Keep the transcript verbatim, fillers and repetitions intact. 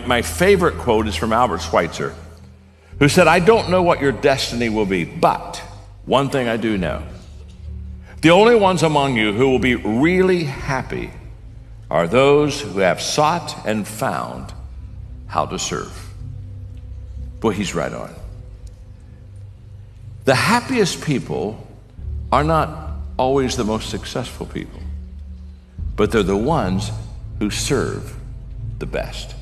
my favorite quote is from Albert Schweitzer, who said, "I don't know what your destiny will be, but one thing I do know. The only ones among you who will be really happy are those who have sought and found how to serve." Boy, he's right on. The happiest people are not always the most successful people, but they're the ones who serve the best.